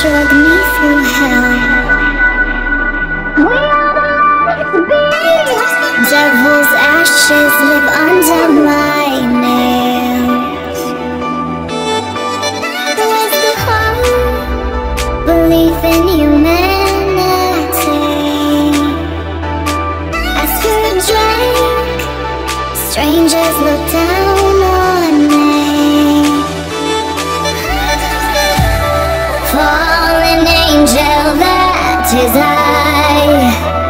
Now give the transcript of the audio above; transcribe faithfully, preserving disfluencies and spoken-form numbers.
drug me through hell. We are the beast. Devil's ashes live under my nails. Where's the hope? Belief in humanity. Ask for a drink. Strangers look down on me. Fallen angel, that is I.